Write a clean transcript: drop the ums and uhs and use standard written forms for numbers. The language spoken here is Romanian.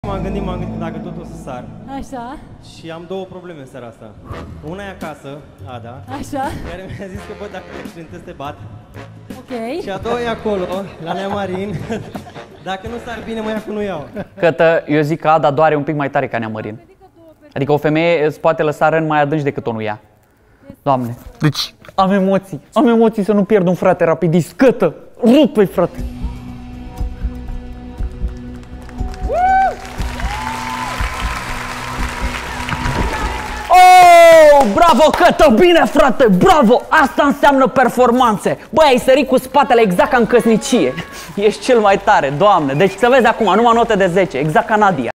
M-am gândit dacă tot o să sar. Așa. Și am două probleme în seara asta. Una e acasă, Ada. Așa. Care mi-a zis că, bă, dacă te accidentezi, te bat. Ok. Și a doua e acolo, la Neamarin. Dacă nu sar bine, mă ia cu nu iau. Cătă, eu zic că Ada doare un pic mai tare ca Neamarin. Adică o femeie îți poate lăsa răni mai adânci decât o nu ia. Doamne, deci am emoții să nu pierd un frate rapidist. Cătă, rupe-i, frate! Oh, bravo, Cătă, bine, frate, bravo! Asta înseamnă performanțe. Băi, ai sărit cu spatele exact ca în căsnicie. Ești cel mai tare, Doamne. Deci să vezi acum, numai note de 10, exact ca Nadia.